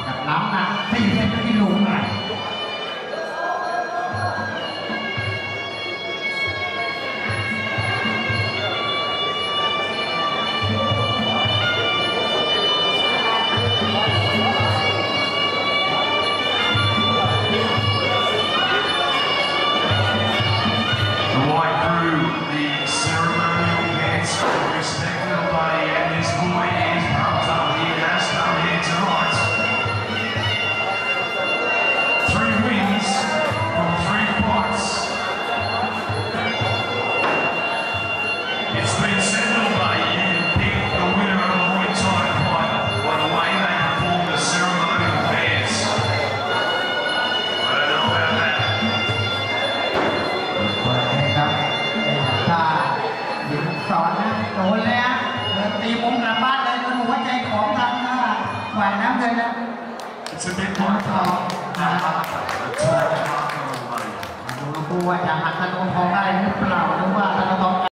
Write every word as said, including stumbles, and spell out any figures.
กับน้ำหนักสี่สิบกิโลกรัมสอนนะโดนเลยอ่ะเดินตีมุมกลับบ้านเลยจนหัวใจของทางหวานน้ำเลยนะหัวทองดูกูว่าจะหักตะโกนทองได้หรือเปล่าหรือว่าตะโกนทอง